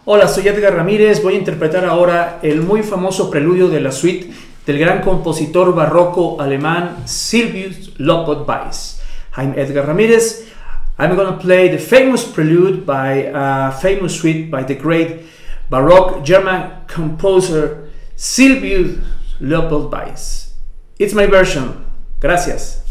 Hola, soy Édgar Ramírez. Voy a interpretar ahora el muy famoso preludio de la suite del gran compositor barroco alemán Silvius Leopold Weiss. I'm Édgar Ramírez. I'm going to play the famous prelude by a famous suite by the great Baroque German composer Silvius Leopold Weiss. It's my version. Gracias.